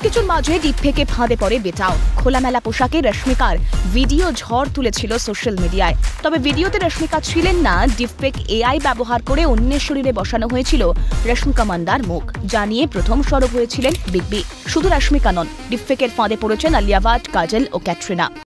সবকিছুর মাঝে ডিপফেকে ফাঁদে পড়ে বেটাও। খোলামেলা পোশাকে রশ্মিকার ভিডিও ঝড় তুলেছিল সোশ্যাল মিডিয়ায়। তবে ভিডিওতে রশ্মিকা ছিলেন না, ডিপফেক এআই ব্যবহার করে অন্যের শরীরে বসানো হয়েছিল রশ্মিকা মান্দার মুখ, যা নিয়ে প্রথম সরব হয়েছিলেন বিগ বি। শুধু রশ্মিকা নন, ডিপফেকের ফাঁদে পড়েছেন আলিয়া ভাট, কাজল ও ক্যাটরিনা।